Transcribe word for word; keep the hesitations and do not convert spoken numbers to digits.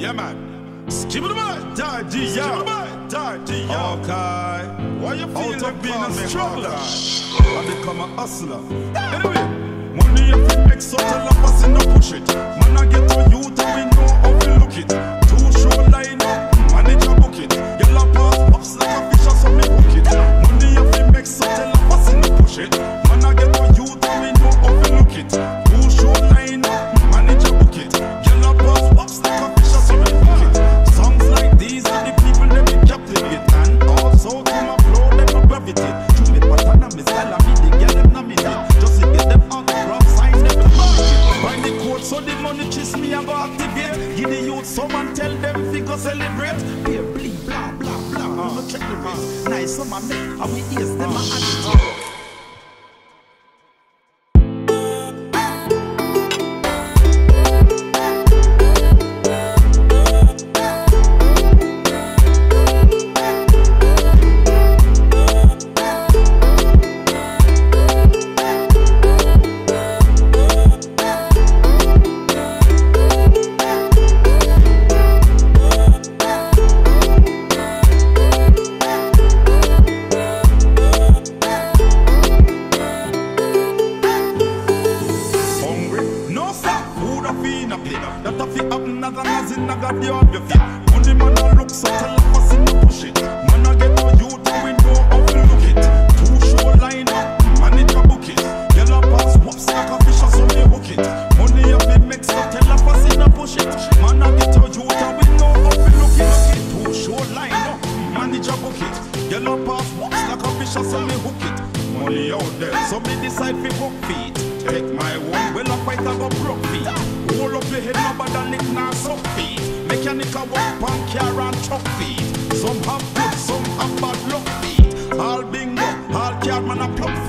Yeah, man. Skip it away. Daddy, yeah. Daddy, yeah. Okay. Why you feel out like being a struggler? I become a hustler. Anyway, money if you make so tell a person no push it. Man, I get to you till we know how we look it. Two show line up, manage a book it. Yellow pass pops like a fish or so me hook it. Money if you make so tell a person no push it. Man, I get to you till we know how we look it. Two show line up, manage a book it. Yellow pass pops like a fish or so me hook it. Songs like these are the people that me captivate. And also to my flow them no gravitate. To me pattern and me style and me the girl them nominate. Just to get them autograph sign them to nominate. Find the code so the money kiss me and go activate. Give the youth some and tell them fi go celebrate. Pay bling blah blah blah. Uh, no check the race. Nice some and make and we ease them uh, and agitate. That a fi happen as long as it not got the up your feet. Money man a look so tell a person to push it. Man a get on you till we know how to look it. Two show line up, manage a book it. Yellow pass whops like a fish or so me hook it. Money a fi make so tell a person to push it. Man a get on you till we know how to look it. Two show line up, manage a book it. Yellow pass whops like a fish or so me hook it. Money out there, so me decide fi book feet. Take my one, well I fight I go broke feet. Hold up your head, nobody lick now suck feet. Mechanical walk, pan, car and truck feet. Some have good, some have bad luck feet. All bingo, all car man a plug